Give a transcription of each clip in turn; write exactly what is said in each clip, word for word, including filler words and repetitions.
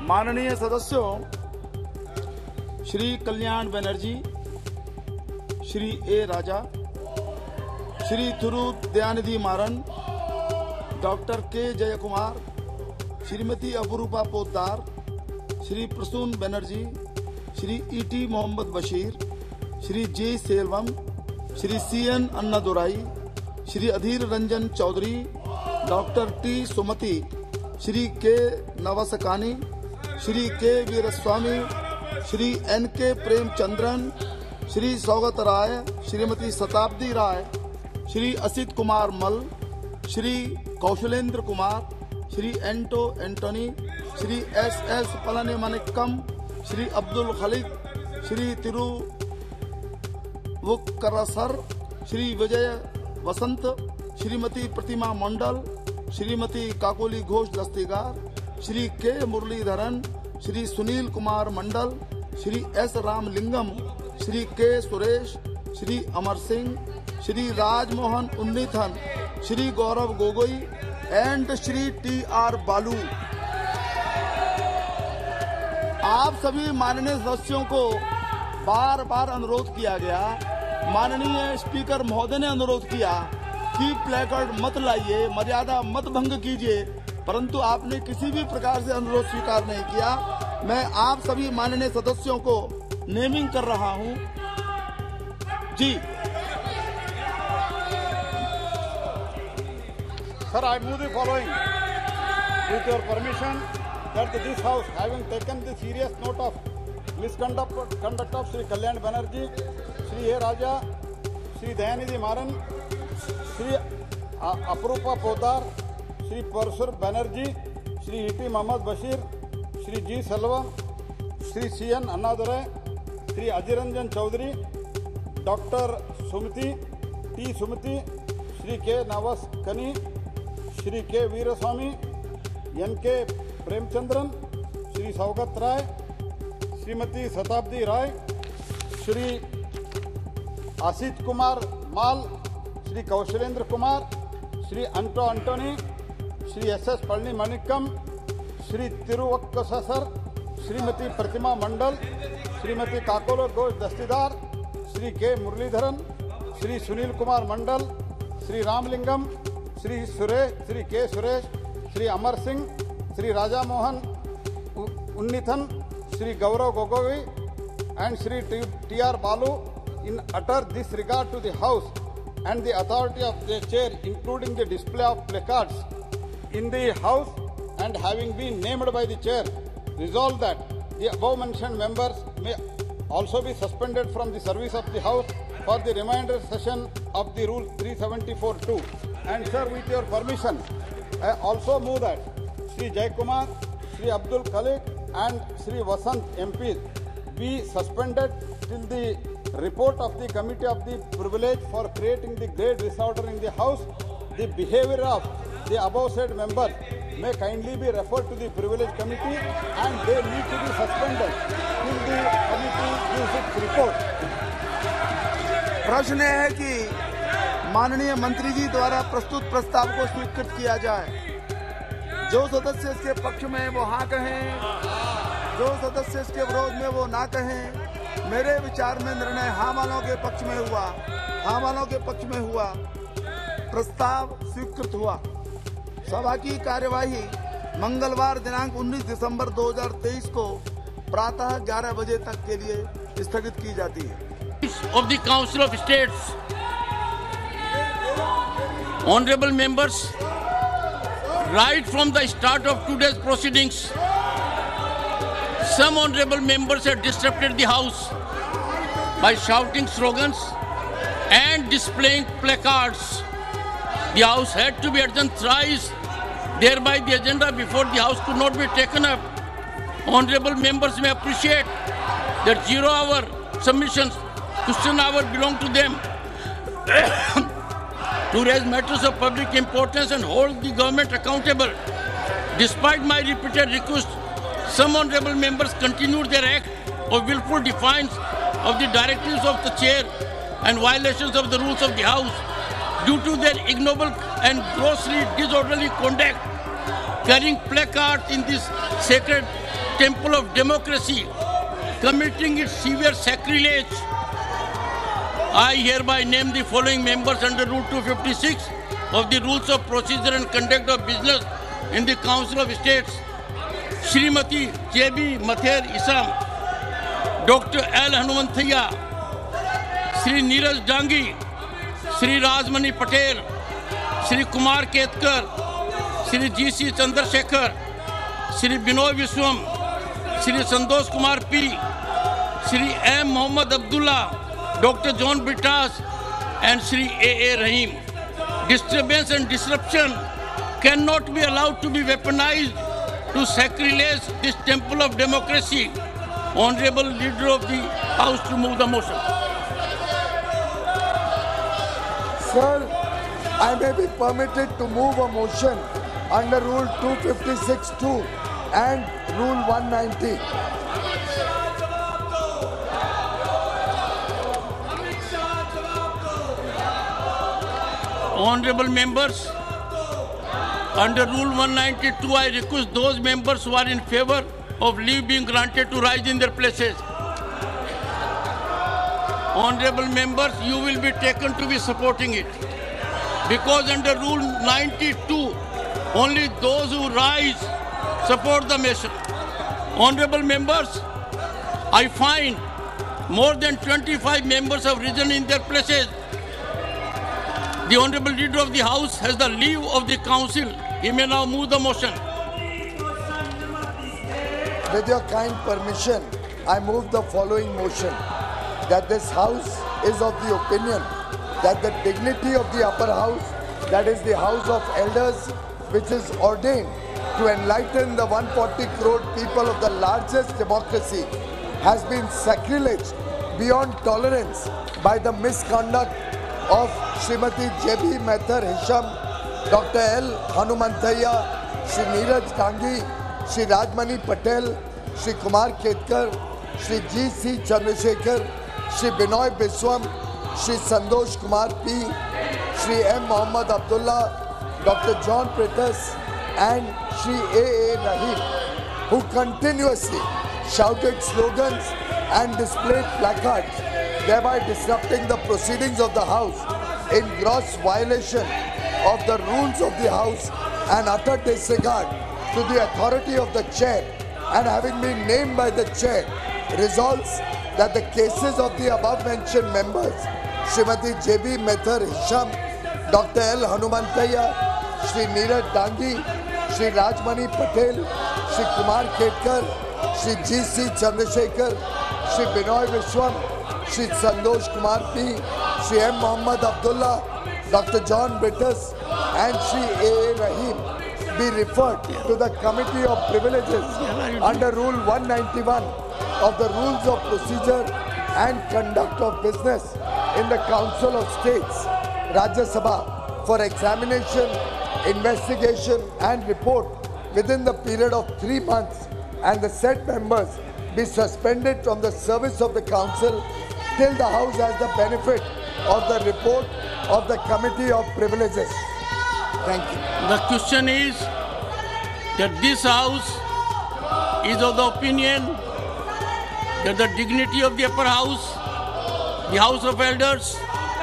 माननीय सदस्यों, श्री कल्याण बनर्जी, श्री ए राजा, Shri Thiru Dayanidhi Maran, doctor K Jayakumar, Shrimati Aparupa Poddar, Shri Prasun Banerjee, Shri ET Mohammed Basheer, Shri J Selvam, Shri C N Annadurai, Shri Adhir Ranjan Chowdhury, doctor T Sumathi, Shri K Navaskani, Shri के वीरस्वामी, श्री एन के प्रेमचंद्रन, श्री सौगत राय, श्रीमती शताब्दी राय, Shri Asit Kumar Mal, Shri Kaushalendra Kumar, Shri Anto Antony, Shri S S Palanimanickam, Shri Abdul Khaleque, Shri Thiru Vukkarasar, Shri Vijay Vasanth, Shrimati Pratima Mondal, Shrimati Kakoli Ghosh Dastidar, Shri K Muraleedharan, Shri Sunil Kumar Mandal, Shri S Ramalingam, Shri K Suresh, Shri Amar Singh, Shri Rajmohan Unnithan, Shri Gaurav Gogoi and Shri T R Baalu. आप सभी माननीय सदस्यों को बार बार अनुरोध किया गया, माननीय स्पीकर महोदय ने अनुरोध किया कि प्लेकार्ड मत लाइए, मर्यादा मत भंग कीजिए, परंतु आपने किसी भी प्रकार से अनुरोध स्वीकार नहीं किया। मैं आप सभी माननीय सदस्यों को नेमिंग कर रहा हूं। जी sir, I move the following. With your permission, that this House, having taken the serious note of misconduct conduct of Shri Kalyan Banerjee, Shri A. Raja, Shri Dayanidhi Maran, Shri Aparupa Poddar, Shri Parshur Banerjee, Shri E T Mohammad Bashir, Shri G. Selvam, Shri C N Annadurai, Shri Ajiranjan Chaudhary, Doctor Sumati, T. Sumati, Shri K. Navas Kani, Shri K. Veeraswamy, N K. Premchandran, Shri Saugat Rai, Srimati Shatabdi Rai, Shri Asit Kumar Mal, Shri Kaushalendra Kumar, Shri Anto Antony, Shri S S Pallanimanikam, Shri Tiruvakkasasar, Srimati Pratima Mandal, Srimati Kakolo Ghosh Dastidar, Shri K. Muralidharan, Shri Sunil Kumar Mandal, Shri Ramlingam, Shri Suresh, Shri K. Suresh, Shri Amar Singh, Shri Raja Mohan Unnithan, Shri Gaurav Gogoi, and Shri T R Balu in utter disregard to the House and the authority of the chair, including the display of placards in the House, and having been named by the chair, resolve that the above mentioned members may also be suspended from the service of the House for the remainder session of the Rule three seventy-four two. And sir, with your permission, I also move that Shri Jaykumar, Shri Abdul Khalik and Shri Vasant M P be suspended till the report of the Committee of the Privilege for creating the great disorder in the House. The behavior of the above said members may kindly be referred to the Privilege Committee and they need to be suspended till the committee gives its report. प्रश्न है कि माननीय मंत्री जी द्वारा प्रस्तुत प्रस्ताव को स्वीकृत किया जाए। जो सदस्य इसके पक्ष में वो हाँ कहें, जो सदस्य इसके विरोध में वो ना कहें। मेरे विचार में निर्णय हाँ वालों के पक्ष में हुआ, हाँ वालों के पक्ष में हुआ, प्रस्ताव स्वीकृत हुआ। सभा की कार्यवाही मंगलवार दिनांक उन्नीस दिसंबर दो हज़ार तेईस को प्रातः ग्यारह बजे तक के लिए स्थगित की जाती है। Of the Council of States, honorable members, right from the start of today's proceedings, some honorable members have disrupted the House by shouting slogans and displaying placards. The House had to be adjourned thrice, thereby the agenda before the House could not be taken up. Honorable members may appreciate that zero hour submissions, question hour belong to them to raise matters of public importance and hold the government accountable. Despite my repeated request, some honorable members continued their act of willful defiance of the directives of the chair and violations of the rules of the House. Due to their ignoble and grossly disorderly conduct, carrying placards in this sacred temple of democracy, committing its severe sacrilege, I hereby name the following members under Rule two fifty-six of the Rules of Procedure and Conduct of Business in the Council of States: Srimati J B Mathur Isam, Doctor L. Hanumanthaiah, Sri Neeraj Dangi, Sri Rajmani Patel, Sri Kumar Ketkar, Sri G C Chandrasekhar, Sri Binoy Viswam, Sri Santosh Kumar P, Sri M. Mohammad Abdullah, Doctor John Britas, and Sri A A Rahim. Disturbance and disruption cannot be allowed to be weaponized to sacrilege this temple of democracy. Honorable Leader of the House to move the motion. Sir, I may be permitted to move a motion under Rule two fifty-six two and Rule one ninety. Honorable members, under Rule one ninety-two, I request those members who are in favor of leave being granted to rise in their places. Honorable members, you will be taken to be supporting it. Because under Rule ninety-two, only those who rise support the motion. Honorable members, I find more than twenty-five members have risen in their places. The Honorable Leader of the House has the leave of the Council. He may now move the motion. With your kind permission, I move the following motion: that this House is of the opinion that the dignity of the upper house, that is the House of Elders, which is ordained to enlighten the one hundred forty crore people of the largest democracy, has been sacrileged beyond tolerance by the misconduct of Srimati J B Mathur Isam, Doctor L. Hanumanthaiah, Sri Neeraj Dangi, Sri Rajmani Patel, Sri Kumar Ketkar, Sri G C Chandrasekhar, Sri Binoy Biswam, Sri Santosh Kumar P, Sri M. Mohammad Abdullah, Doctor John Britas, and Sri A A Rahim, who continuously shouted slogans and displayed placards, thereby disrupting the proceedings of the House in gross violation of the rules of the House and utter disregard to the authority of the Chair, and having been named by the Chair, resolves that the cases of the above-mentioned members, Srimati J B Mathur Isam, Doctor L. Hanumanthaiah, Sri Neeraj Dangi, Sri Rajmani Patel, Sri Kumar Ketkar, Sri G C Chandrasekhar, Sri Binoy Viswam, Sri Santosh Kumar P, Sri M. Mohammad Abdullah, Doctor John Britas, and Sri A A Rahim be referred to the Committee of Privileges under Rule one ninety-one of the Rules of Procedure and Conduct of Business in the Council of States, Rajya Sabha, for examination, investigation and report within the period of three months, and the said members be suspended from the service of the Council till the House has the benefit of the report of the Committee of Privileges. Thank you. The question is that this House is of the opinion that the dignity of the upper house, the House of Elders,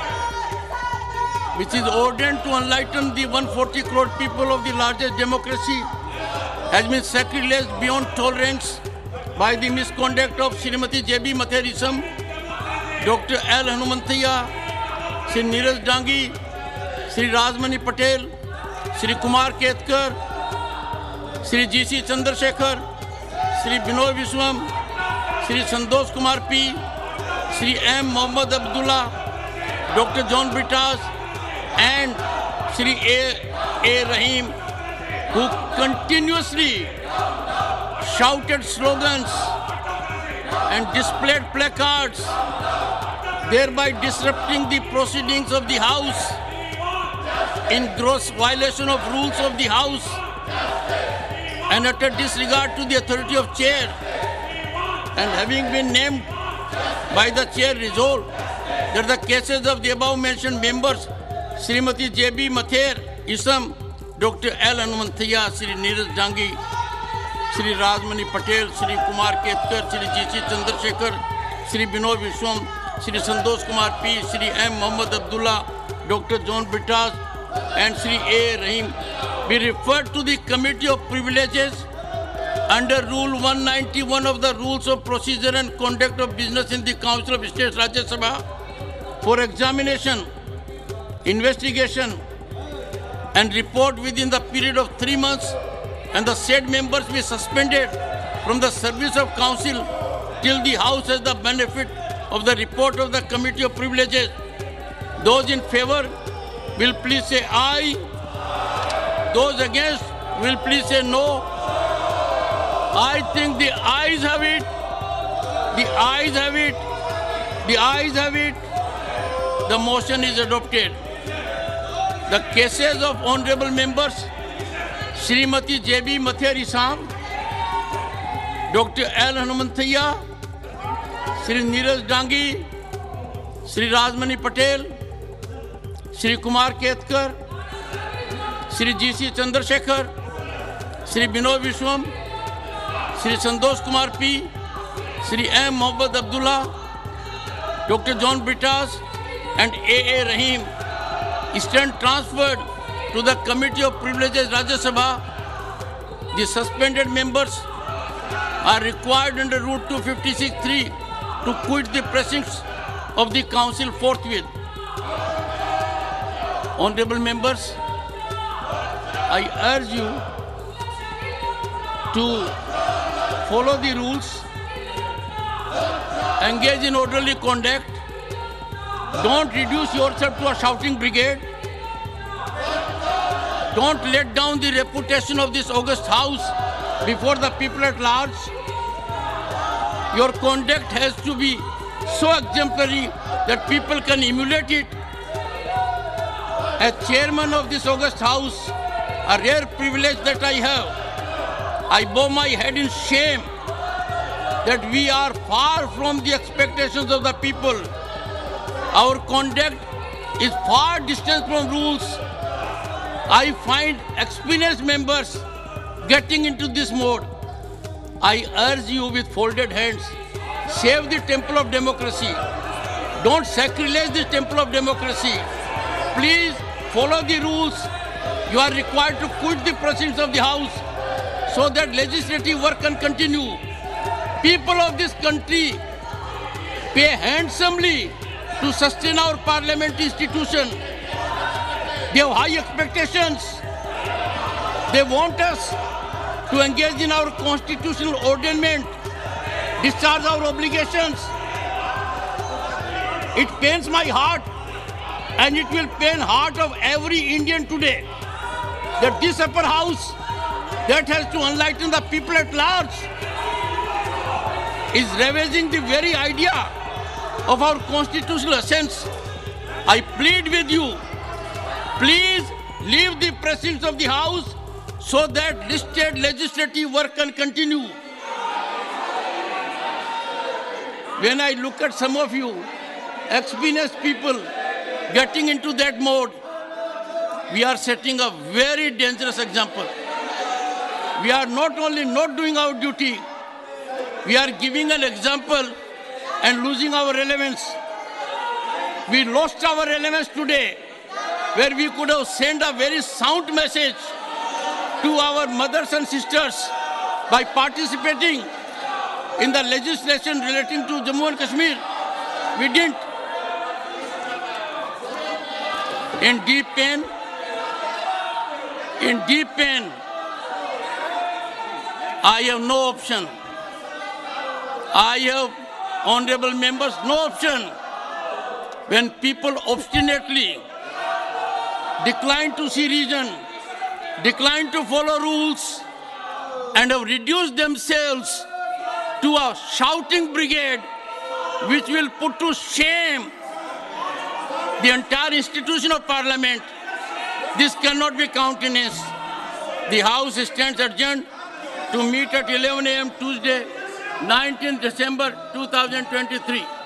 which is ordained to enlighten the one hundred forty crore people of the largest democracy, has been sacrileged beyond tolerance by the misconduct of Srimati J B Mathur Isam, Doctor L. Hanumanthaiah, Sri Neeraj Dangi, Sri Rajmani Patel, Sri Kumar Ketkar, Sri G C Chandrasekhar, Sri Binoy Viswam, Sri Santosh Kumar P, Sri M. Mohammad Abdullah, Doctor John Britas, and Sri A. A. Rahim, who continuously shouted slogans and displayed placards, thereby disrupting the proceedings of the House in gross violation of rules of the House and utter disregard to the authority of Chair, and having been named by the Chair, resolved that the cases of the above mentioned members, Srimati J B Mathur Isam, Doctor L. Hanumanthaiah, Sri Neeraj Dangi, Shri Rajmani Patel, Shri Kumar Ketkar, Shri G C Chandrasekhar, Shri Binod Vishwam, Shri Santosh Kumar P, Shri M. Muhammad Abdullah, Doctor John Britas, and Shri A. Rahim be referred to the Committee of Privileges under Rule one ninety-one of the Rules of Procedure and Conduct of Business in the Council of State Rajya Sabha for examination, investigation, and report within the period of three months, and the said members be suspended from the service of council till the House has the benefit of the report of the Committee of Privileges. Those in favor will please say aye. Those against will please say no. I think the ayes have it. The ayes have it. The ayes have it. The motion is adopted. The cases of honorable members Srimati J B Matheri Sam, Doctor L Hanumanthaya, Shri Neeraj Dangi, Shri Rajmani Patel, Shri Kumar Ketkar, Shri G C Chandrasekhar, Shri Binod Vishwam, Shri Santosh Kumar P, Shri M. Muhammad Abdullah, Doctor John Britas, and A. A. Rahim stand transferred to the Committee of Privileges Rajya Sabha. The suspended members are required under Rule two fifty-six three to quit the precincts of the Council forthwith. Honorable members, I urge you to follow the rules, engage in orderly conduct, don't reduce yourself to a shouting brigade, don't let down the reputation of this august house before the people at large. Your conduct has to be so exemplary that people can emulate it. As chairman of this august house, a rare privilege that I have, I bow my head in shame that we are far from the expectations of the people. Our conduct is far distant from rules. I find experienced members getting into this mode. I urge you with folded hands, save the temple of democracy. Don't sacrilege the temple of democracy. Please follow the rules. You are required to quit the precincts of the house so that legislative work can continue. People of this country pay handsomely to sustain our parliament institution. They have high expectations. They want us to engage in our constitutional ordainment, discharge our obligations. It pains my heart, and it will pain heart of every Indian today, that this upper house that has to enlighten the people at large is ravaging the very idea of our constitutional essence. I plead with you, please leave the precincts of the house so that listed legislative work can continue. When I look at some of you, experienced people getting into that mode, we are setting a very dangerous example. We are not only not doing our duty, we are giving an example and losing our relevance. We lost our relevance today, where we could have sent a very sound message to our mothers and sisters by participating in the legislation relating to Jammu and Kashmir. We didn't. In deep pain, in deep pain, I have no option. I have, honorable members, no option. When people obstinately decline to see reason, decline to follow rules, and have reduced themselves to a shouting brigade which will put to shame the entire institution of Parliament, this cannot be countenanced. The House stands adjourned to meet at eleven A M Tuesday, nineteenth December two thousand twenty-three.